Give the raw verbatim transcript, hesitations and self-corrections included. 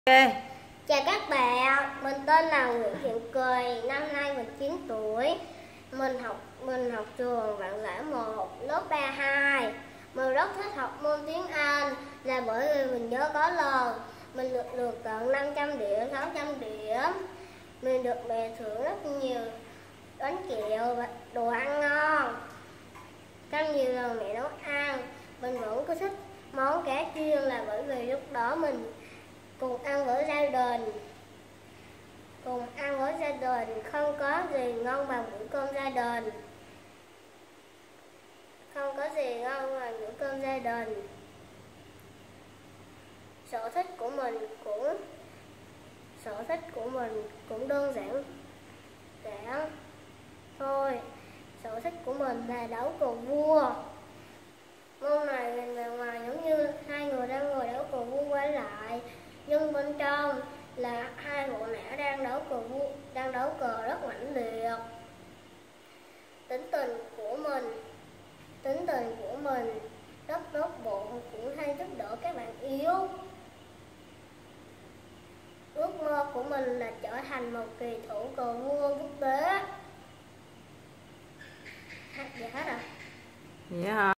Okay. Chào các bạn, mình tên là Nguyễn Thiện Cười, năm nay mình chín tuổi. Mình học mình học trường Vạn Lễ một, lớp ba hai. Mình rất thích học môn tiếng Anh là bởi vì mình nhớ có lần mình được được tận năm trăm điểm, sáu trăm điểm. Mình được mẹ thưởng rất nhiều bánh kẹo và đồ ăn ngon. Trong nhiều lần mẹ nấu ăn, mình vẫn có thích món cá chiên là bởi vì lúc đó mình cùng ăn với gia đình cùng ăn với gia đình không có gì ngon bằng bữa cơm gia đình không có gì ngon bằng bữa cơm gia đình sở thích của mình cũng sở thích của mình cũng đơn giản giản thôi. Sở thích của mình là đấu cờ vua. Môn này bề ngoài giống như hai người đang ngồi đấu cờ vua quay lại, nhưng bên trong là hai bộ não đang đấu cờ vua, đang đấu cờ rất mãnh liệt. Tính tình của mình, tính tình của mình rất tốt bụng, cũng hay giúp đỡ các bạn yếu. Ước mơ của mình là trở thành một kỳ thủ cờ vua quốc tế. Dạ hết rồi. Vậy hả?